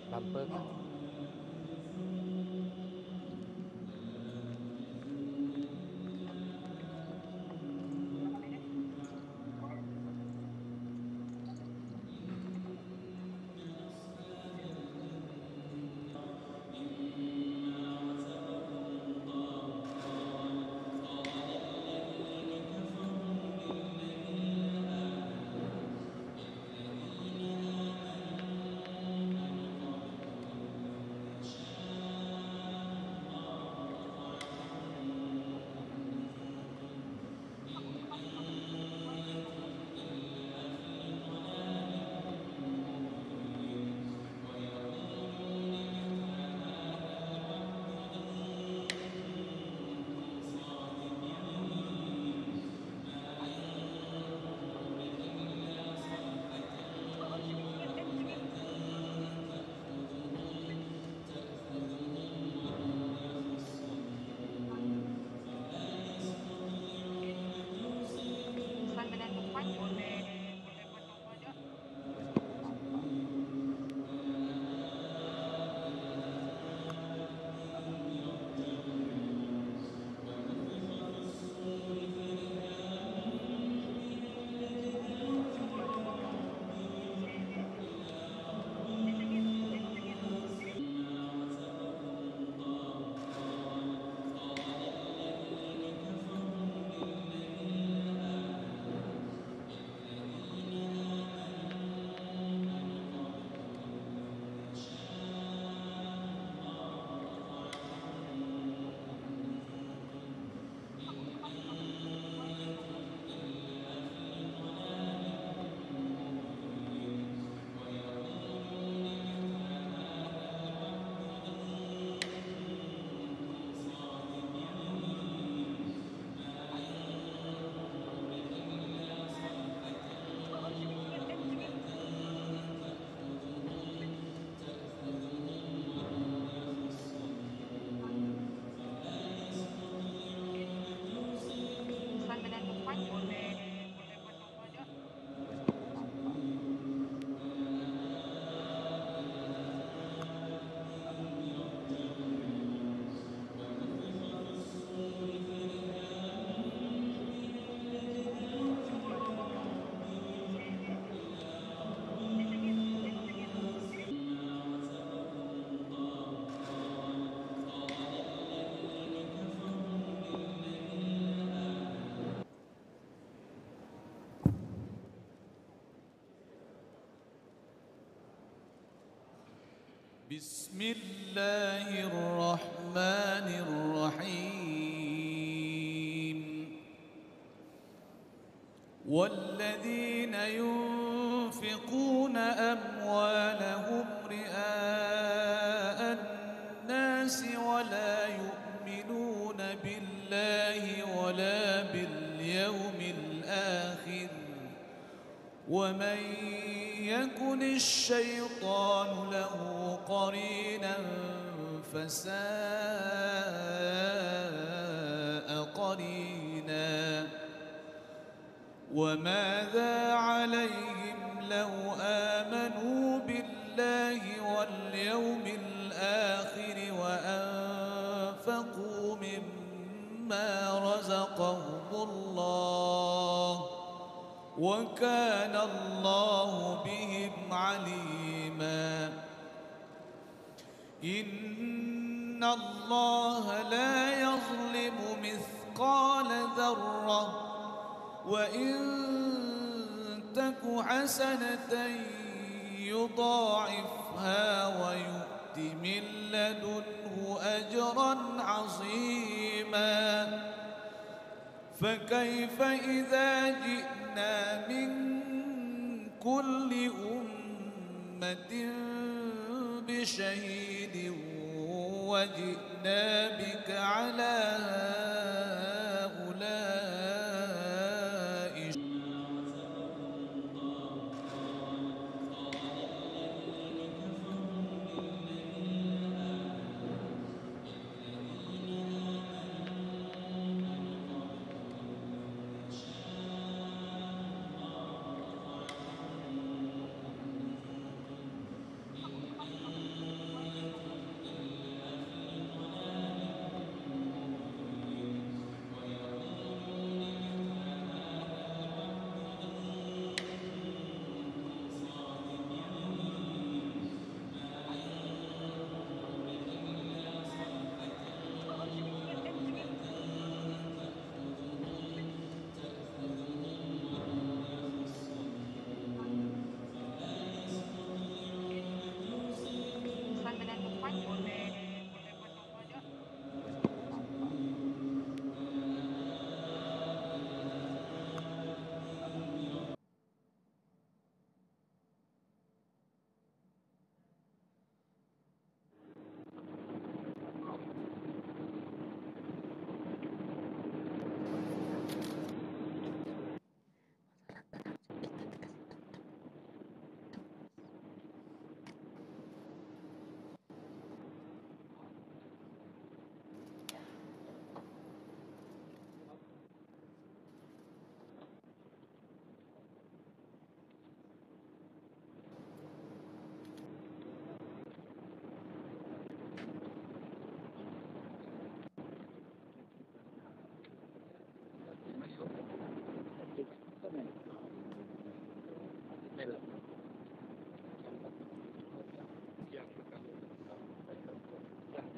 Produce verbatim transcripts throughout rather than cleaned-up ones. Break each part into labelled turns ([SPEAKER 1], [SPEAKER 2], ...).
[SPEAKER 1] bumper kah?
[SPEAKER 2] Sembilan empat boleh boleh buat nombor je. Sembilan empat boleh boleh buat nombor je.
[SPEAKER 3] بسم الله الرحمن الرحيم والذين ينفقون أموالهم رئاء الناس ولا يؤمنون بالله ولا باليوم الآخر ومن يكن الشيطان له قرينا فساء قرينا وماذا عليهم لو آمنوا بالله واليوم الآخر وأنفقوا مما رزقهم الله وكان الله بهم عليما إن الله لا يظلم مثقال ذرة وإن تك حسنة يضاعفها ويؤت من لدنه أجرا عظيما فكيف إذا جئنا من كل أمة بشهيد وجئنا بك على هؤلاء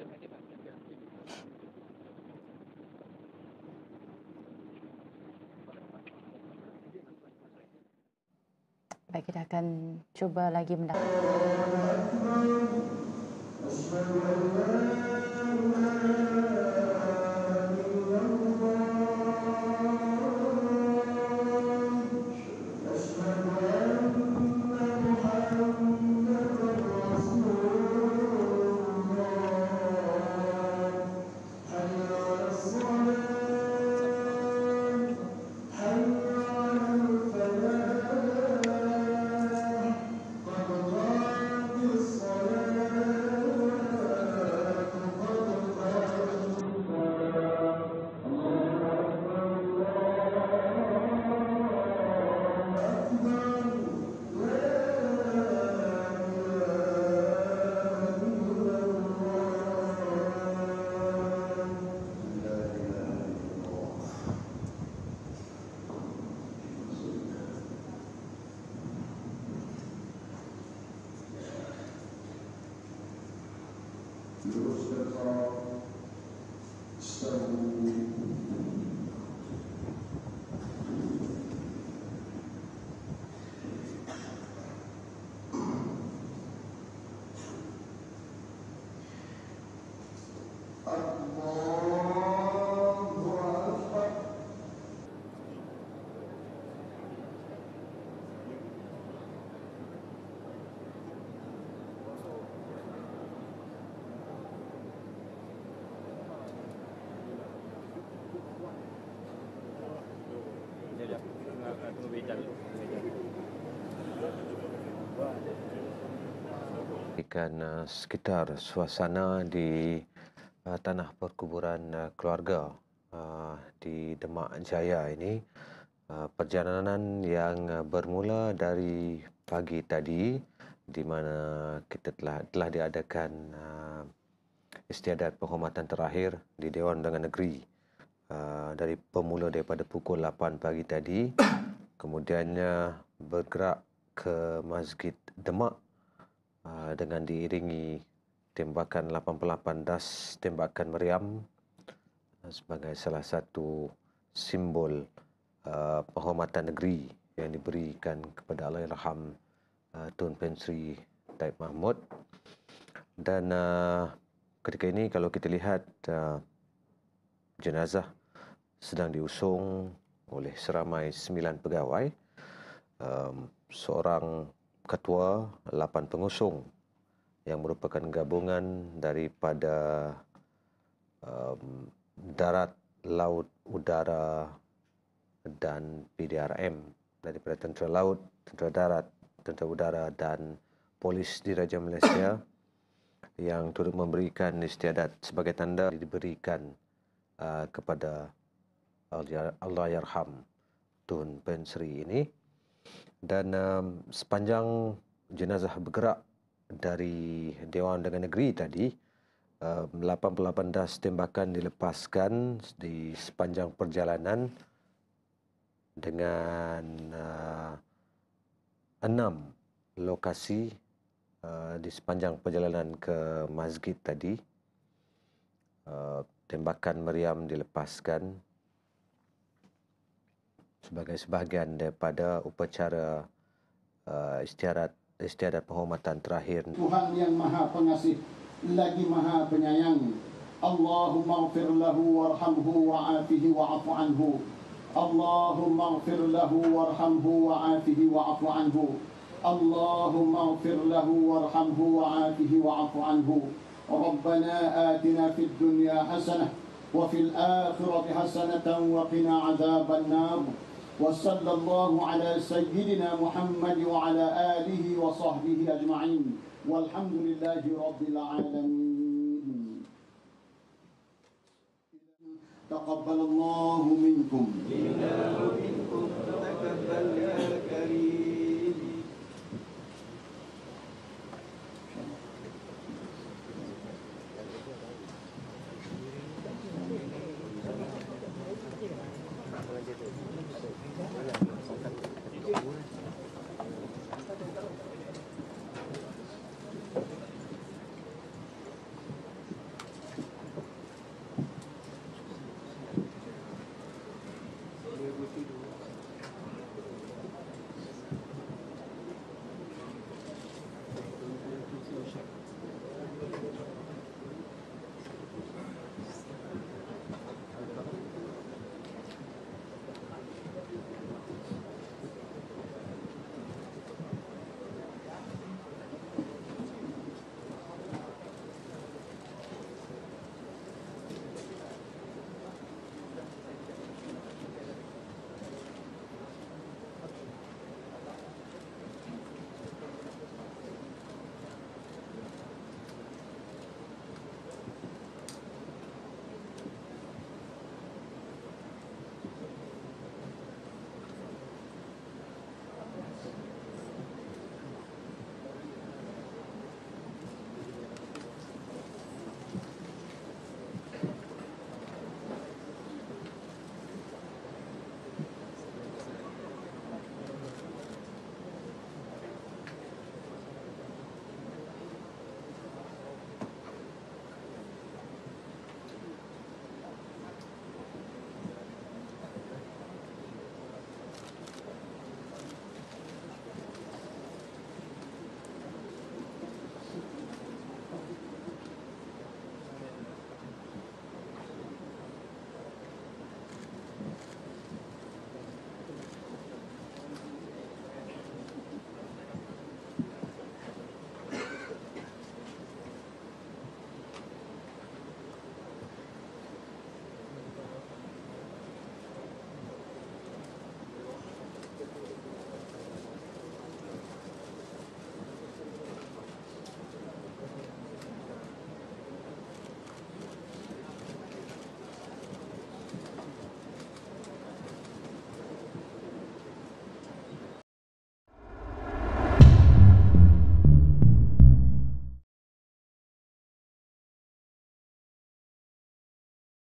[SPEAKER 1] Baik, kita akan cuba lagi mendapat.
[SPEAKER 4] Ikan uh, sekitar suasana di uh, tanah perkuburan uh, keluarga uh, di Demak Jaya ini. Uh, perjalanan yang uh, bermula dari pagi tadi, di mana kita telah telah diadakan uh, istiadat penghormatan terakhir di Dewan Undangan Negeri uh, dari bermula daripada pukul lapan pagi tadi, kemudiannya bergerak ke Masjid Demak Uh, dengan diiringi tembakan lapan puluh lapan das tembakan meriam uh, sebagai salah satu simbol uh, penghormatan negeri yang diberikan kepada Allahyarham uh, Tun Pen Sri Taib Mahmud. Dan uh, ketika ini kalau kita lihat uh, jenazah sedang diusung oleh seramai sembilan pegawai, um, seorang ketua, lapan pengusung yang merupakan gabungan daripada um, darat, laut, udara dan P D R M, daripada tentera laut, tentera darat, tentera udara dan polis Diraja Malaysia yang turut memberikan istiadat sebagai tanda diberikan uh, kepada Allahyarham Tun Pen Sri ini. Dan um, sepanjang jenazah bergerak dari Dewan Undangan Negeri tadi, um, lapan puluh lapan das tembakan dilepaskan di sepanjang perjalanan dengan uh, enam lokasi uh, di sepanjang perjalanan ke masjid tadi. Uh, tembakan meriam dilepaskan sebagai sebahagian daripada upacara uh, istiadat istiadat penghormatan terakhir.
[SPEAKER 5] Tuhan yang Maha Pengasih lagi Maha Penyayang. Allahumma ighfir lahu warhamhu wa'afihi wa'afu anhu. Allahumma ighfir lahu warhamhu wa'afihi wa'afu anhu. Allahumma ighfir lahu warhamhu wa'afihi wa'afu anhu. Rabbana atina fid dunya hasanah wa fil akhirati hasanatan wa qina adzaban nar. وصلى الله على سيدنا محمد وعلى آله وصحبه أجمعين والحمد لله رب العالمين. تقبل الله منكم. تقبل يا كريم.